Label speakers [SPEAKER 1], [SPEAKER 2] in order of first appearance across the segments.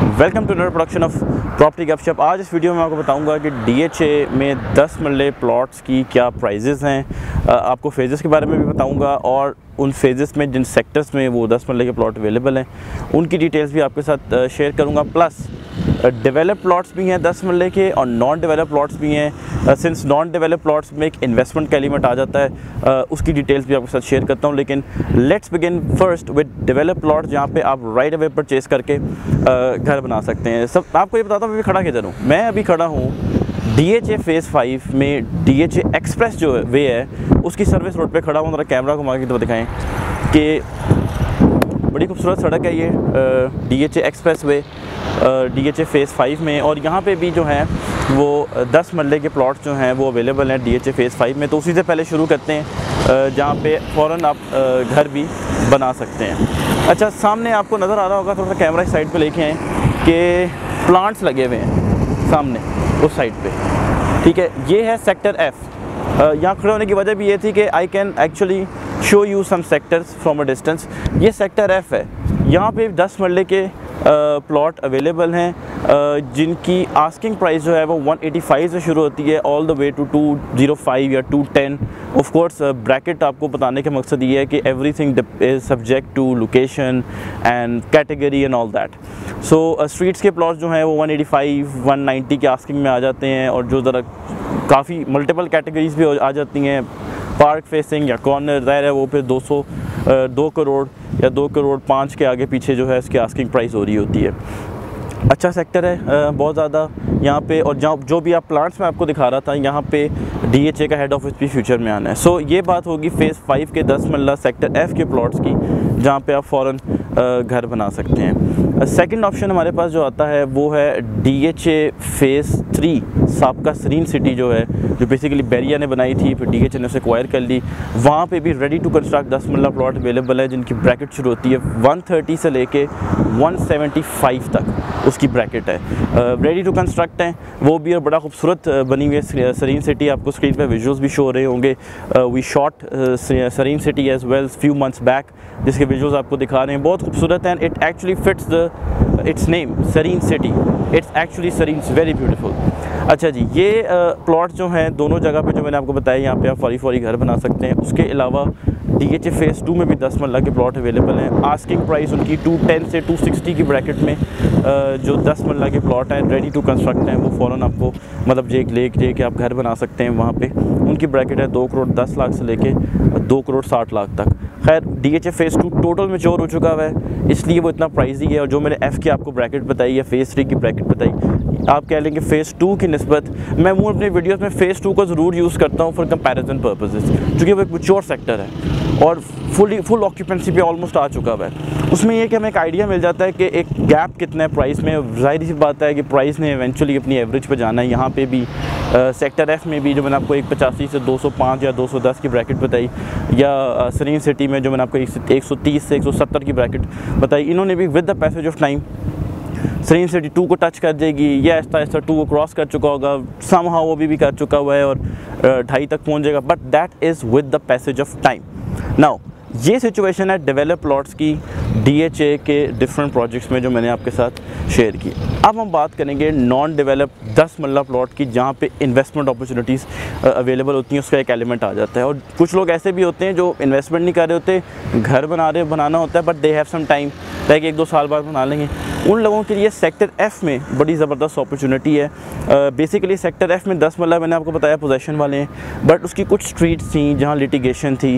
[SPEAKER 1] Welcome to another production of property Gupshup. आज इस video में आपको बताऊंगा कि DHA में 10 मरले प्लॉट्स की क्या प्राइजेस हैं। आपको फेजेस के बारे में भी बताऊंगा और उन फेजेस में जिन सेक्टर्स में वो 10 मरले के प्लॉट अवेलेबल हैं उनकी डिटेल्स भी आपके साथ शेयर करूंगा। प्लस डेवलप प्लॉट्स भी हैं 10 मरले के और नॉन डेवलप प्लॉट्स भी हैं। सिंस नॉन डेवलप प्लॉट्स में एक इन्वेस्टमेंट का एलिमेंट आ जाता है, उसकी डिटेल्स भी आपके साथ शेयर करता हूं। लेकिन let's begin first with develop plots, जहां पे आप राइट अवे परचेज करके घर बना सकते हैं। सब आपको ये बताता हूँ मैं खड़ा किधर हूँ। मैं अभी खड़ा हूँ DHA फेज़ 5 में DHA एक्सप्रेस जो वे है उसकी सर्विस रोड पे खड़ा हूँ। जरा कैमरा घुमा के तो दिखाएं कि बड़ी खूबसूरत सड़क है ये DHA express way DHA phase 5 में। और यहाँ पे भी जो है वो 10 मरले के प्लॉट जो हैं वो अवेलेबल हैं DHA फेज़ 5 में। तो उसी से पहले शुरू करते हैं जहाँ पे फ़ौरन आप घर भी बना सकते हैं। अच्छा, सामने आपको नज़र आ रहा होगा, थोड़ा सा कैमरा साइड पे लेके आएँ कि प्लांट्स लगे हुए हैं सामने उस साइड पे, ठीक है। ये है सेक्टर F। यहाँ खड़े होने की वजह भी ये थी कि I can actually show you some sectors from a distance. ये सेक्टर F है। यहाँ पे 10 मरले के प्लॉट अवेलेबल हैं जिनकी आस्किंग प्राइस जो है वो 185 से शुरू होती है ऑल द वे टू 205 या 210। ऑफ कोर्स ब्रैकेट आपको बताने का मकसद ये है कि everything is subject to location and category and all that. So streets के प्लॉट जो हैं वो 185 190 के आस्किंग में आ जाते हैं, और जो ज़रा काफ़ी मल्टीपल कैटेगरीज भी आ जाती हैं, पार्क फेसिंग या कॉर्नर ज़ाहिर है वो फिर 2 करोड़ या 2 करोड़ 5 के आगे पीछे जो है इसकी आस्किंग प्राइस हो रही होती है। अच्छा सेक्टर है बहुत ज़्यादा यहाँ पे। और जो भी आप प्लांट्स में आपको दिखा रहा था, यहाँ पे DHA का हेड ऑफिस भी फ्यूचर में आना है। सो ये बात होगी फेज़ 5 के 10 मरला सेक्टर F के प्लॉट्स की, जहाँ पे आप फ़ौरन घर बना सकते हैं। सेकंड ऑप्शन हमारे पास जो आता है वो है DHA फेज़ 3 साबका सरीन सिटी जो है, जो बेसिकली बैरिया ने बनाई थी, फिर DHA ने उसे एक्वायर कर ली। वहाँ पे भी ready to construct 10 marla plot available है जिनकी ब्रैकेट शुरू होती है 130 से लेके 175 तक उसकी ब्रैकेट है। रेडी टू कंस्ट्रक्ट हैं वो भी, और बड़ा खूबसूरत बनी हुई है सरीन सिटी। आपको स्क्रीन पे विजुअल्स भी शो हो रहे होंगे। We shot serene city as well few months back, जिसके विजुअल्स आपको दिखा रहे हैं। बहुत खूबसूरत हैं। It actually fits its name serene city. It's actually serene, very beautiful. अच्छा जी, ये प्लॉट जो हैं दोनों जगह पे जो मैंने आपको बताया, यहाँ पे आप फौरी घर बना सकते हैं। उसके अलावा DHA फेज़ 2 में भी 10 मरला के प्लॉट अवेलेबल हैं। आस्किंग प्राइस उनकी 210 से 260 की ब्रैकेट में जो 10 मरला के प्लॉट हैं रेडी टू कंस्ट्रक्ट हैं, वो फ़ौरन आपको मतलब जे के आप घर बना सकते हैं। वहाँ पे उनकी ब्रैकेट है 2 करोड़ 10 लाख से लेके 2 करोड़ 60 लाख तक। खैर DHA फेज़ 2 टोटल मैच्योर हो चुका हुआ है, इसलिए वो इतना प्राइजी है। और जो मैंने F की आपको ब्रैकेट बताई या फेज़ 3 की ब्रैकेट बताई, आप कह लेंगे फ़ेज़ 2 की निस्बत मैं वो अपने वीडियोस में फ़ेज़ 2 को ज़रूर यूज़ करता हूँ फॉर कंपैरिजन पर्पसेस, क्योंकि वो एक मैच्योर सेक्टर है और फुल ऑक्यूपेंसी पे ऑलमोस्ट आ चुका हुआ है। उसमें ये कि हमें एक आइडिया मिल जाता है कि एक गैप कितना है प्राइस में। ज़ाहिर सी बात है कि प्राइस ने इवेंचुअली अपनी एवरेज पे जाना है। यहाँ पे भी सेक्टर F में भी जो मैंने आपको 185 से 205 या 210 की ब्रैकेट बताई, या सरीन सिटी में जो मैंने आपको 130 से 170 की ब्रैकेट बताई, इन्होंने भी with the passage of time serene city 2 को टच कर देगी या ऐसा 2 को क्रॉस कर चुका होगा, समहाउ वो भी कर चुका हुआ है और 2.5 तक पहुंच जाएगा, but that is with the passage of time. Now ये सिचुएशन है डेवलप प्लॉट्स की DHA के डिफरेंट प्रोजेक्ट्स में जो मैंने आपके साथ शेयर की। अब हम बात करेंगे नॉन डेवलप 10 मरला प्लॉट की, जहाँ पे इन्वेस्टमेंट अपॉर्चुनिटीज़ अवेलेबल होती हैं। उसका एक एलिमेंट आ जाता है। और कुछ लोग ऐसे भी होते हैं जो इन्वेस्टमेंट नहीं कर रहे होते, घर बनाना होता है, but they have some time, like 1-2 साल बाद बना लेंगे। उन लोगों के लिए सेक्टर F में बड़ी ज़बरदस्त अपॉर्चुनिटी है। बेसिकली सेक्टर F में 10 मरला मैंने आपको बताया पोजेशन वाले हैं, बट उसकी कुछ स्ट्रीट्स थी जहाँ लिटिगेशन थी,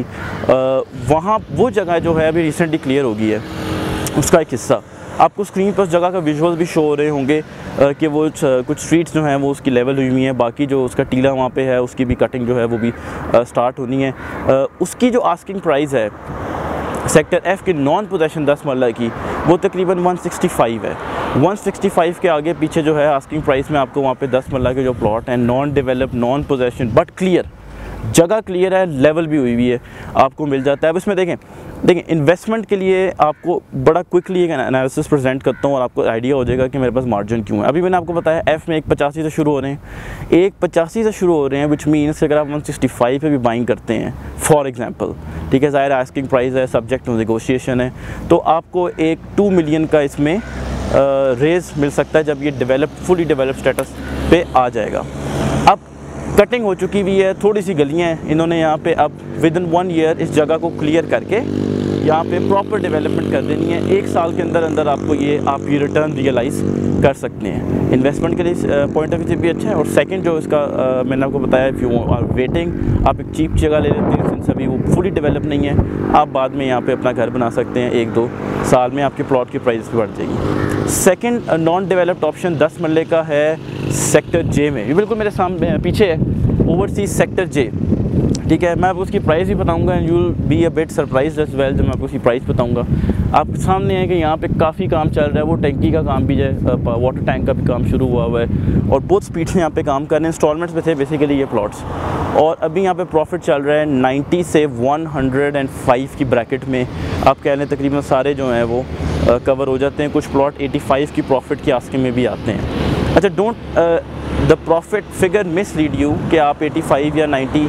[SPEAKER 1] वहाँ वो जगह जो है अभी रिसेंटली क्लियर हो गई है। उसका एक हिस्सा आपको स्क्रीन पर उस जगह का विजुअल भी शो हो रहे होंगे कि वो कुछ स्ट्रीट्स जो हैं वो उसकी लेवल हुई हुई हैं। बाकी जो उसका टीला वहाँ पे है उसकी भी कटिंग जो है वो भी स्टार्ट होनी है। उसकी जो आस्किंग प्राइस है सेक्टर F के नॉन पोजेशन 10 मरला की, वो तकरीबन 165 है। 165 के आगे पीछे जो है आस्किंग प्राइस में आपको वहाँ पे 10 मरला के जो प्लॉट हैं non develop non possession but clear, जगह क्लियर है, लेवल भी हुई है, आपको मिल जाता है। अब इसमें देखें इन्वेस्टमेंट के लिए आपको बड़ा क्विकली एक एनालिसिस प्रेजेंट करता हूँ और आपको आइडिया हो जाएगा कि मेरे पास मार्जिन क्यों है। अभी मैंने आपको बताया F में 185 से शुरू हो रहे हैं, 185 से शुरू हो रहे हैं, विच मीन्स अगर आप 165 पे भी बाइंग करते हैं फॉर एग्जांपल, ठीक है, ज़ाहिर आस्किंग प्राइस है, सब्जेक्ट टू नेगोशिएशन है, तो आपको एक 2 मिलियन का इसमें रेज मिल सकता है जब ये फुली डेवलप स्टेटस पे आ जाएगा। अब कटिंग हो चुकी हुई है, थोड़ी सी गलियां हैं, इन्होंने यहाँ पे अब विद इन 1 ईयर इस जगह को क्लियर करके यहाँ पे प्रॉपर डेवलपमेंट कर देनी है। 1 साल के अंदर अंदर आपको ये आपकी रिटर्न रियलाइज़ कर सकते हैं। इन्वेस्टमेंट के लिए पॉइंट ऑफ व्यू से भी अच्छा है। और सेकंड जो इसका मैंने आपको बताया, इफ़ यू आर वेटिंग, आप एक चीप जगह ले लेते हैं सिंस अभी वो फुली डेवलप नहीं है, आप बाद में यहाँ पे अपना घर बना सकते हैं। 1-2 साल में आपके प्लॉट की प्राइस भी बढ़ जाएगी। सेकंड नॉन डेवलप्ड ऑप्शन 10 मरले का है सेक्टर जे में, ये बिल्कुल मेरे सामने पीछे है, ओवरसीज सेक्टर जे। ठीक है, मैं आपको उसकी प्राइस भी बताऊंगा and you will be a bit surprised as well जब मैं आपको उसकी प्राइस बताऊंगा। आपके सामने है कि यहाँ पे काफ़ी काम चल रहा है, वो टैंकी का काम भी है, वाटर टैंक का भी काम शुरू हुआ है और बहुत स्पीड से यहाँ पे काम कर रहे हैं। इंस्टॉलमेंट्स में थे बेसिकली ये प्लॉट्स, और अभी यहाँ पे प्रॉफिट चल रहा है 90 से 105 की ब्रैकेट में। आप कह लें तकरीबन सारे जो हैं वो कवर हो जाते हैं। कुछ प्लॉट 85 की प्रॉफिट की आस्किंग में भी आते हैं। अच्छा, don't the profit figure mislead you कि आप 85 या 90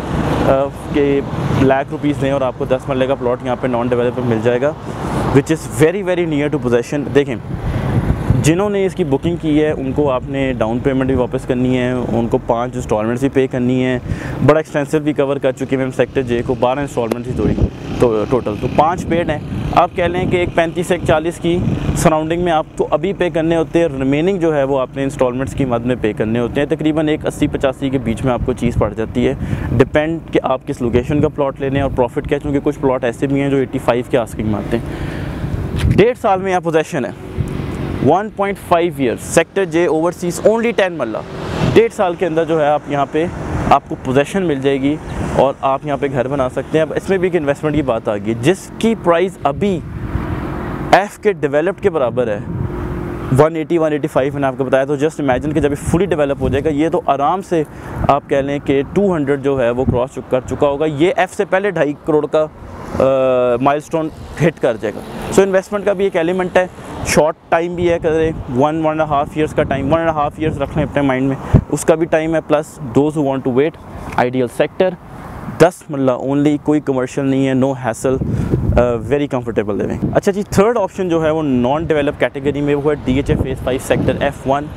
[SPEAKER 1] के लाख रुपीज़ दें और आपको 10 मरले का प्लॉट यहाँ पे नॉन डेवलपर मिल जाएगा, which is very very near to possession. देखें, जिन्होंने इसकी बुकिंग की है उनको आपने डाउन पेमेंट भी वापस करनी है, उनको 5 इंस्टॉलमेंट्स भी पे करनी है। बड़ा एक्सटेंसिव भी कवर कर चुके हैं हम सेक्टर जे को, 12 इंस्टॉलमेंट्स ही टोटल, तो 5 पेड हैं। आप कह लें कि एक 35 से 40 की सराउंडिंग में आपको अभी पे करने होते हैं, रिमेनिंग जो है वो आपने इंस्टॉलमेंट्स की मद में पे करने होते हैं। तकरीबन एक 80-85 के बीच में आपको चीज़ पड़ जाती है, डिपेंड कि आप किस लोकेशन का प्लॉट ले लें और प्रॉफिट क्या, क्योंकि कुछ प्लॉट ऐसे भी हैं जो 85 के आस्किंग में आते हैं। 1.5 साल में यहाँ पोजेशन है, 1.5 year, sector J overseas only 10 marla. 1.5 साल के अंदर जो है आप यहाँ पे आपको पोजेशन मिल जाएगी और आप यहाँ पे घर बना सकते हैं। अब इसमें भी एक इन्वेस्टमेंट की बात आ गई, जिसकी प्राइस अभी एफ के डेवलप्ड के बराबर है 180-185 मैंने आपको बताया। तो जस्ट इमेजिन कि जब ये फुली डेवलप हो जाएगा ये तो आराम से आप कह लें कि 200 जो है वो क्रॉस कर चुका होगा। ये एफ से पहले 2.5 करोड़ का माइलस्टोन हिट कर जाएगा। सो इन्वेस्टमेंट का भी एक एलिमेंट है, शॉर्ट टाइम भी है, करें 1.5 ईयर्स का टाइम, 1.5 ईयर्स रख लें अपने माइंड में, उसका भी टाइम है। Plus those who want to wait, ideal sector 10 marla only, कोई कमर्शियल नहीं है, no hassle, very comfortable living. अच्छा जी, थर्ड ऑप्शन जो है वो नॉन डेवलप कैटेगरी में वो है DHA फेज़ 5 सेक्टर F1।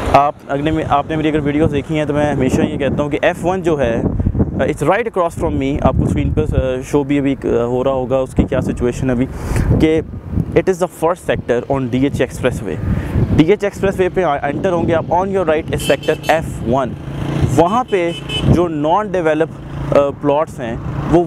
[SPEAKER 1] आपने मेरी अगर वीडियोस देखी हैं तो मैं हमेशा ये कहता हूँ कि F1 जो है it's right across from me. आपको स्क्रीन पर शो भी अभी हो रहा होगा उसकी क्या सिचुएशन है अभी, कि it is the first sector on DHA express way. DHA express way पे एंटर होंगे आप, ऑन योर राइट इस सेक्टर F1। वहाँ पे जो नॉन डेवलप प्लॉट्स हैं वो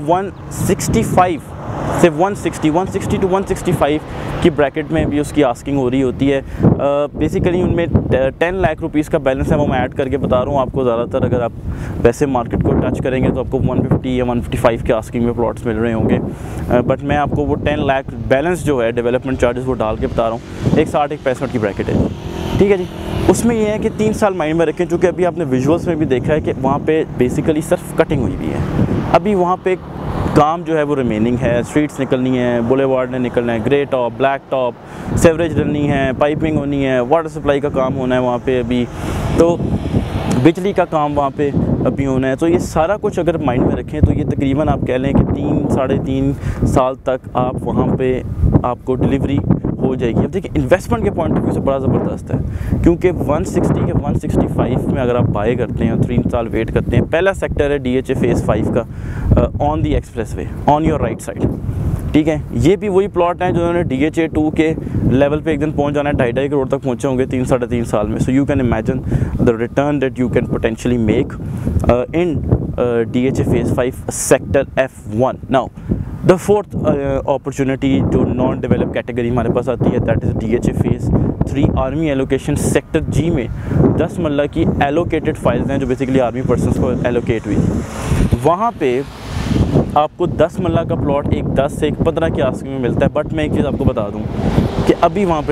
[SPEAKER 1] 165 से 160 टू 165 की ब्रैकेट में भी उसकी आस्किंग हो रही होती है। बेसिकली उनमें 10 लाख रुपीज़ का बैलेंस है, वो मैं ऐड करके बता रहा हूँ आपको। ज़्यादातर अगर आप वैसे मार्केट को टच करेंगे तो आपको 150 या 155 के आस्किंग में प्लॉट्स मिल रहे होंगे, बट मैं आपको वो 10 लाख बैलेंस जो है डेवलपमेंट चार्जेस वो डाल के बता रहा हूँ। एक 60-65 की ब्रैकेट है, ठीक है जी। उसमें ये है कि 3 साल माइंड में रखें, चूँकि अभी आपने विजुअल्स में भी देखा है कि वहाँ पे बेसिकली सिर्फ कटिंग हुई हुई है। अभी वहाँ पे काम जो है वो रिमेनिंग है, स्ट्रीट्स निकलनी है, बुलेवार्ड ने निकलना है, grey top, black top, sewerage डलनी है, पाइपिंग होनी है, वाटर सप्लाई का काम होना है वहाँ पे अभी, तो बिजली का काम वहाँ पे अभी होना है। तो ये सारा कुछ अगर माइंड में रखें तो ये तकरीबन आप कह लें कि 3-3.5 साल तक आप वहाँ पे आपको डिलीवरी हो जाएगी। अब देखिए इन्वेस्टमेंट के पॉइंट ऑफ व्यू से बड़ा ज़बरदस्त है, क्योंकि 160 के 165 में अगर आप बाय करते हैं और 3 साल वेट करते हैं। पहला सेक्टर है DHA फेज़ 5 का on the express way, on your right side, ठीक है। ये भी वही प्लॉट हैं जो उन्होंने DHA 2 के लेवल पे एक दिन पहुंच जाना है, 2.5 करोड़ तक पहुंचे होंगे 3-3.5 साल में। So you can imagine the return that you can potentially make in DHA phase 5 sector F1। Now the fourth opportunity जो नॉन डेवलप कैटेगरी हमारे पास आती है, that is DHA phase 3 army allocation sector G में 10 मरला की allocated files हैं जो basically army persons को एलोकेट हुई। वहाँ पे आपको 10 मरला का प्लॉट एक 10 से 15 की आस्किंग में मिलता है। बट मैं एक चीज़ आपको बता दूँ कि अभी वहाँ पे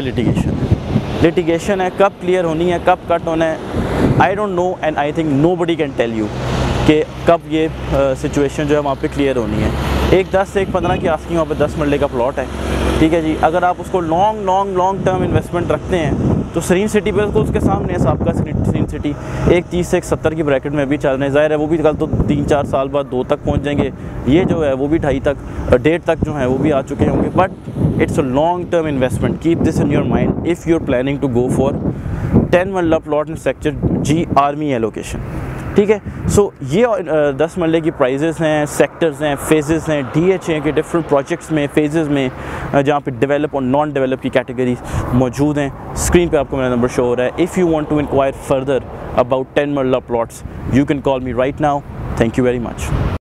[SPEAKER 1] लिटिगेशन है, कब क्लियर होनी है, कब कट होना है, I don't know and I think nobody can tell you कि कब ये सिचुएशन जो है वहाँ पे क्लियर होनी है। एक 10 से 15 की आस्किंग वहाँ पे 10 मरले का प्लॉट है, ठीक है जी। अगर आप उसको लॉन्ग टर्म इन्वेस्टमेंट रखते हैं तो सरीन सिटी बिल्कुल उसके सामने है, आपका सरीन सिटी एक 30 से 70 की ब्रैकेट में भी चल रहे हैं। ज़ाहिर है वो भी कल तो 3-4 साल बाद 2 तक पहुंच जाएंगे, ये जो है वो भी 2.5 तक 1.5 तक जो है वो भी आ चुके होंगे। But It's a long-term investment. Keep this in your mind if you're planning to go for 10 marla plot in sector G army allocation, ठीक है। सो ये 10 मरले की प्राइजेस हैं, सेक्टर्स हैं, फेजेस हैं, DHA के डिफरेंट प्रोजेक्ट्स में, फेजेस में जहाँ पे डेवलप और नॉन डेवलप की कैटेगरीज मौजूद हैं। स्क्रीन पे आपको मेरा नंबर शो हो रहा है। If you want to inquire further about 10 marla plots, you can call me right now. Thank you very much.